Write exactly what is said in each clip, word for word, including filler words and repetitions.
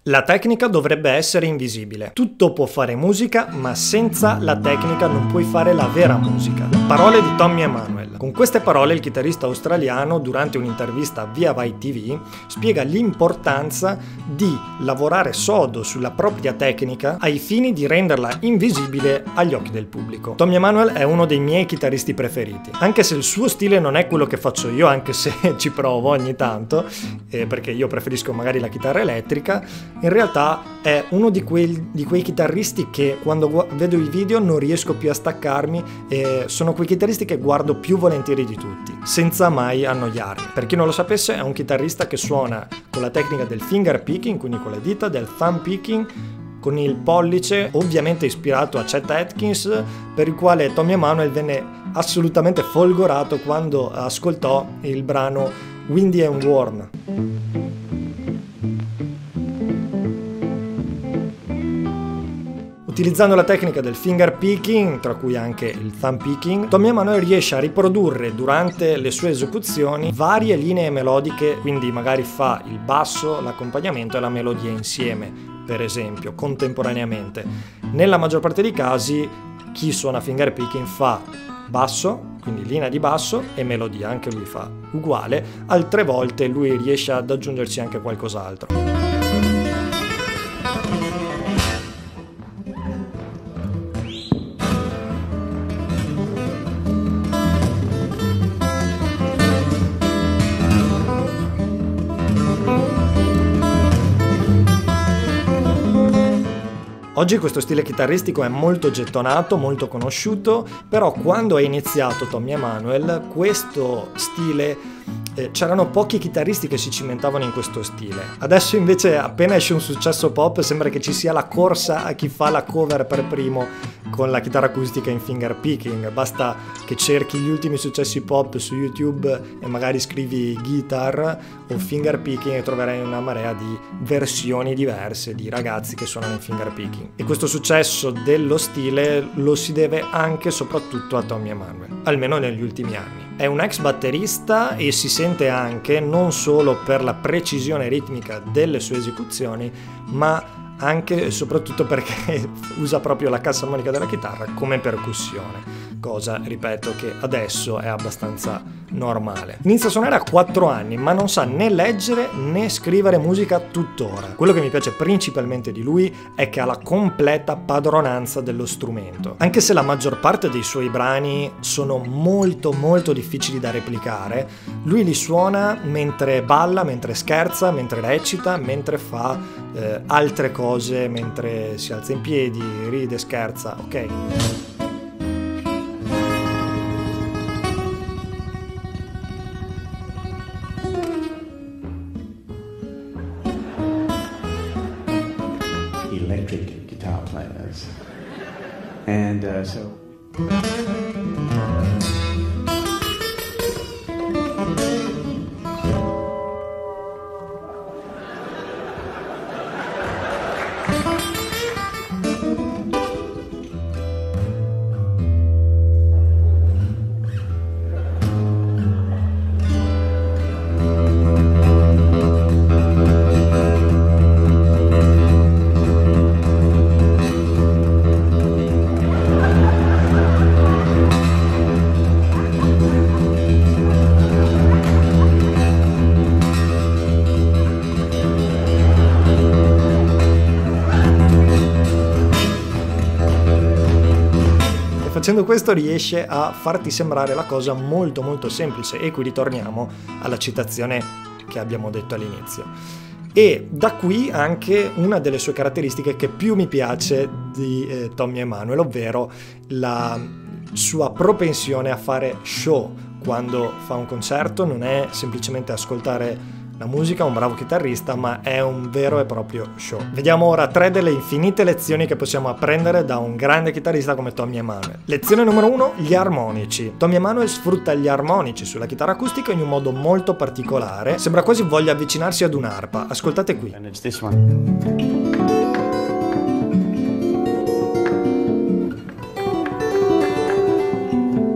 La tecnica dovrebbe essere invisibile. Tutto può fare musica, ma senza la tecnica non puoi fare la vera musica. Parole di Tommy Emmanuel. Con queste parole il chitarrista australiano, durante un'intervista a Via Vai ti vu, spiega l'importanza di lavorare sodo sulla propria tecnica ai fini di renderla invisibile agli occhi del pubblico. Tommy Emmanuel è uno dei miei chitarristi preferiti, anche se il suo stile non è quello che faccio io, anche se ci provo ogni tanto, eh, perché io preferisco magari la chitarra elettrica. In realtà è uno di quei, di quei chitarristi che quando vedo i video non riesco più a staccarmi, e sono quei chitarristi che guardo più volentieri di tutti, senza mai annoiarmi. Per chi non lo sapesse, è un chitarrista che suona con la tecnica del finger picking, quindi con le dita, del thumb picking, con il pollice, ovviamente ispirato a Chet Atkins, per il quale Tommy Emmanuel venne assolutamente folgorato quando ascoltò il brano Windy and Warm. Utilizzando la tecnica del finger picking, tra cui anche il thumb picking, Tommy Emmanuel riesce a riprodurre durante le sue esecuzioni varie linee melodiche, quindi magari fa il basso, l'accompagnamento e la melodia insieme, per esempio, contemporaneamente. Nella maggior parte dei casi chi suona finger picking fa basso, quindi linea di basso e melodia, anche lui fa uguale, altre volte lui riesce ad aggiungerci anche qualcos'altro. Oggi questo stile chitarristico è molto gettonato, molto conosciuto, però quando è iniziato Tommy Emmanuel questo stile eh, c'erano pochi chitarristi che si cimentavano in questo stile. Adesso invece appena esce un successo pop sembra che ci sia la corsa a chi fa la cover per primo con la chitarra acustica in finger picking. Basta che cerchi gli ultimi successi pop su YouTube e magari scrivi guitar o finger picking e troverai una marea di versioni diverse di ragazzi che suonano in finger picking. E questo successo dello stile lo si deve anche e soprattutto a Tommy Emmanuel, almeno negli ultimi anni. È un ex batterista e si sente anche non solo per la precisione ritmica delle sue esecuzioni, ma anche e soprattutto perché usa proprio la cassa armonica della chitarra come percussione, cosa, ripeto, che adesso è abbastanza normale. Inizia a suonare a quattro anni, ma non sa né leggere né scrivere musica tuttora. Quello che mi piace principalmente di lui è che ha la completa padronanza dello strumento. Anche se la maggior parte dei suoi brani sono molto molto difficili da replicare, lui li suona mentre balla, mentre scherza, mentre recita, mentre fa eh, altre cose, mentre si alza in piedi, ride, scherza, ok? Electric guitar players, and uh, so Facendo questo riesce a farti sembrare la cosa molto molto semplice, e qui ritorniamo alla citazione che abbiamo detto all'inizio. E da qui anche una delle sue caratteristiche che più mi piace di eh, Tommy Emmanuel, ovvero la sua propensione a fare show. Quando fa un concerto non è semplicemente ascoltare la musica, un bravo chitarrista, ma è un vero e proprio show. Vediamo ora tre delle infinite lezioni che possiamo apprendere da un grande chitarrista come Tommy Emmanuel. Lezione numero uno, gli armonici. Tommy Emmanuel sfrutta gli armonici sulla chitarra acustica in un modo molto particolare, sembra quasi voglia avvicinarsi ad un'arpa. Ascoltate qui. and it's this one.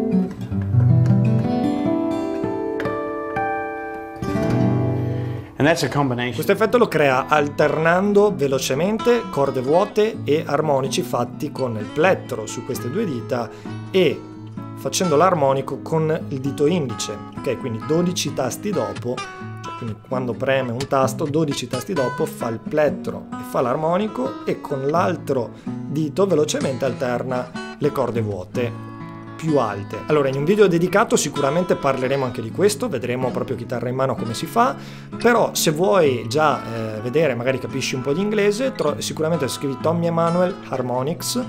And that's a combination. Questo effetto lo crea alternando velocemente corde vuote e armonici fatti con il plettro su queste due dita e facendo l'armonico con il dito indice, ok? Quindi dodici tasti dopo, cioè quindi quando preme un tasto, dodici tasti dopo fa il plettro e fa l'armonico e con l'altro dito velocemente alterna le corde vuote più alte. Allora, in un video dedicato sicuramente parleremo anche di questo, vedremo proprio chitarra in mano come si fa, però se vuoi già eh, vedere, magari capisci un po' di inglese, sicuramente scrivi Tommy Emmanuel Harmonix,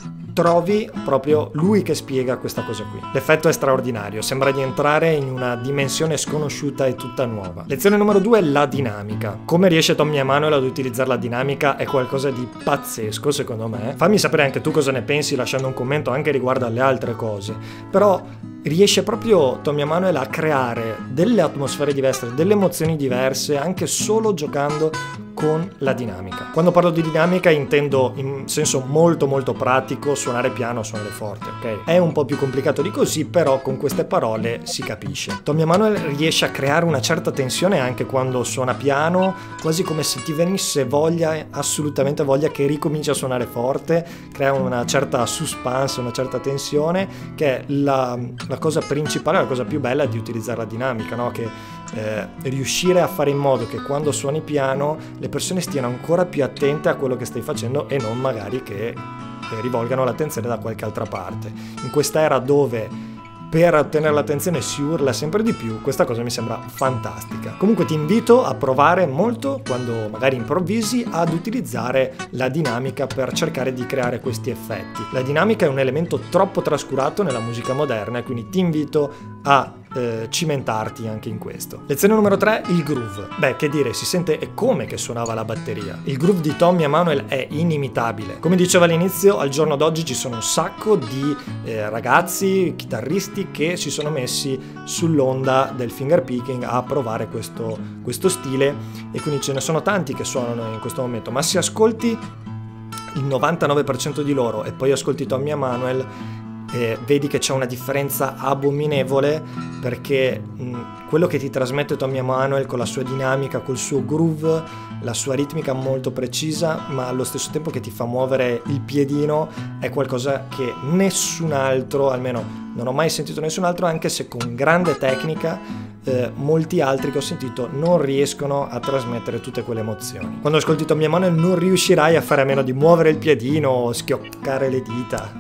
trovi proprio lui che spiega questa cosa qui. L'effetto è straordinario, sembra di entrare in una dimensione sconosciuta e tutta nuova. Lezione numero due, la dinamica. Come riesce Tommy Emmanuel ad utilizzare la dinamica è qualcosa di pazzesco secondo me. Fammi sapere anche tu cosa ne pensi lasciando un commento anche riguardo alle altre cose. Però riesce proprio Tommy Emmanuel a creare delle atmosfere diverse, delle emozioni diverse, anche solo giocando con la dinamica. Quando parlo di dinamica intendo in senso molto molto pratico suonare piano, suonare forte, ok? È un po' più complicato di così, però con queste parole si capisce. Tommy Emmanuel riesce a creare una certa tensione anche quando suona piano, quasi come se ti venisse voglia, assolutamente voglia che ricominci a suonare forte, crea una certa suspense, una certa tensione, che è la, la cosa principale, la cosa più bella di utilizzare la dinamica, no? Che Eh, riuscire a fare in modo che quando suoni piano le persone stiano ancora più attente a quello che stai facendo e non magari che eh, rivolgano l'attenzione da qualche altra parte. In questa era dove per ottenere l'attenzione si urla sempre di più, questa cosa mi sembra fantastica. Comunque ti invito a provare molto, quando magari improvvisi, ad utilizzare la dinamica per cercare di creare questi effetti. La dinamica è un elemento troppo trascurato nella musica moderna e quindi ti invito a eh, cimentarti anche in questo. Lezione numero tre, il groove. Beh, che dire, si sente e come che suonava la batteria. Il groove di Tommy Emmanuel è inimitabile. Come dicevo all'inizio, al giorno d'oggi ci sono un sacco di eh, ragazzi, chitarristi che si sono messi sull'onda del finger picking a provare questo, questo stile e quindi ce ne sono tanti che suonano in questo momento, ma se ascolti il novantanove per cento di loro e poi ascolti Tommy Emmanuel eh, vedi che c'è una differenza abominevole, perché mh, quello che ti trasmette Tommy Emmanuel con la sua dinamica, col suo groove, la sua ritmica molto precisa, ma allo stesso tempo che ti fa muovere il piedino, è qualcosa che nessun altro, almeno non ho mai sentito nessun altro, anche se con grande tecnica, eh, molti altri che ho sentito non riescono a trasmettere tutte quelle emozioni. Quando ascolti Tommy Emmanuel non riuscirai a fare a meno di muovere il piedino o schioccare le dita.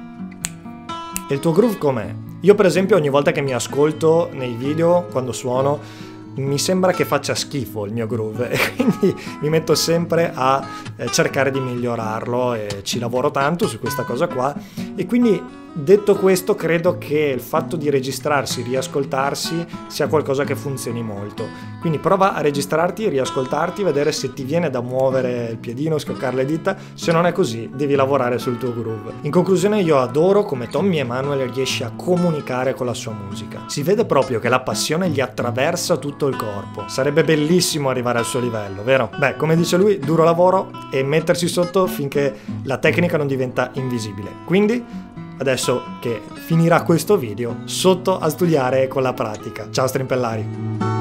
E il tuo groove com'è? Io per esempio ogni volta che mi ascolto nei video, quando suono, mi sembra che faccia schifo il mio groove e quindi mi metto sempre a eh, cercare di migliorarlo e ci lavoro tanto su questa cosa qua. E quindi, detto questo, credo che il fatto di registrarsi, riascoltarsi sia qualcosa che funzioni molto. Quindi prova a registrarti, riascoltarti, vedere se ti viene da muovere il piedino, schioccare le dita. Se non è così, devi lavorare sul tuo groove. In conclusione, io adoro come Tommy Emmanuel riesce a comunicare con la sua musica. Si vede proprio che la passione gli attraversa tutto il corpo. Sarebbe bellissimo arrivare al suo livello, vero? Beh, come dice lui, duro lavoro e mettersi sotto finché la tecnica non diventa invisibile. Quindi, adesso che finirà questo video, sotto a studiare con la pratica. Ciao strimpellari!